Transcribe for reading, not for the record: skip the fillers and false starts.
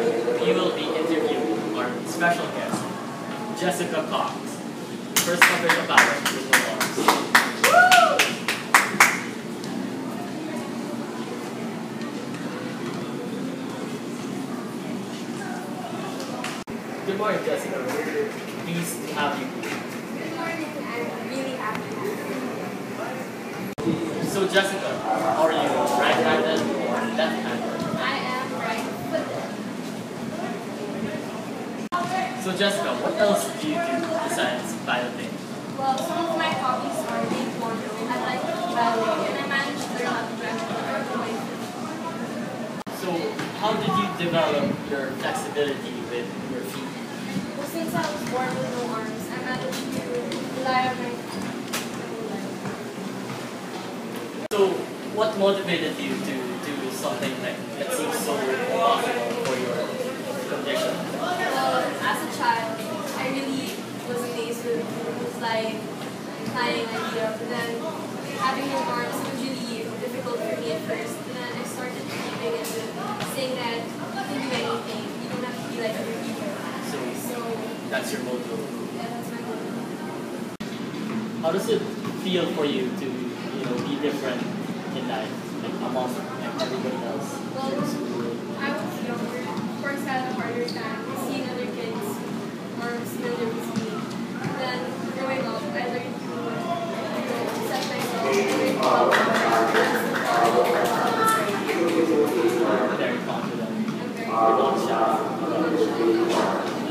we will be interviewing our special guest, Jessica Cox. First cover the ballot with the laws. Good morning, Jessica. We're pleased to have you. Good morning. I'm really happy. So, Jessica, how are you? Right-handed or left-handed? I am right-footed. So, Jessica, what else do you do besides piloting? Well, some of my hobbies are taekwondo. I like ballet, and I managed to learn how to drive a car for my feet. So, how did you develop your flexibility with your feet? Well, since I was born with no arms, I managed to rely on my feet my whole life. So, what motivated you to do something like that seems so impossible for your condition? Well, as a child, I really was amazed with moves like flying idea, but then having no arms was really difficult for me at first. And then I started believing and saying that you can do anything. You don't have to be like other people. So that's your motto. Yeah, that's my goal. How does it feel for you to, be different in life, like among everybody else? Well, I was younger. Of course, I had a harder time seeing other kids or similar with me. Then growing up, I learned to set myself and learn to love I'm very confident. I'm very You're not shy. I'm not shy.